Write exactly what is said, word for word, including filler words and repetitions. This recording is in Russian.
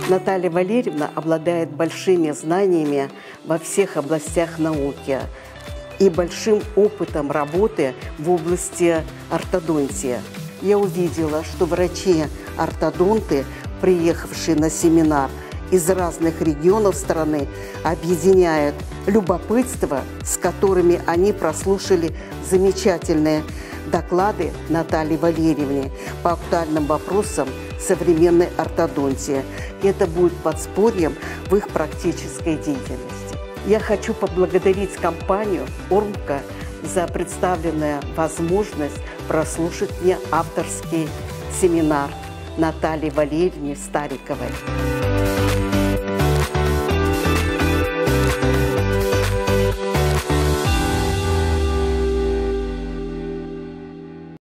Наталья Валерьевна обладает большими знаниями во всех областях науки и большим опытом работы в области ортодонтии. Я увидела, что врачи-ортодонты, приехавшие на семинар из разных регионов страны, объединяют любопытство, с которыми они прослушали замечательные доклады Натальи Валерьевны по актуальным вопросам современной ортодонтии. Это будет подспорьем в их практической деятельности. Я хочу поблагодарить компанию «Ормка» за представленную возможность прослушать мне авторский семинар Натальи Валерьевны Стариковой.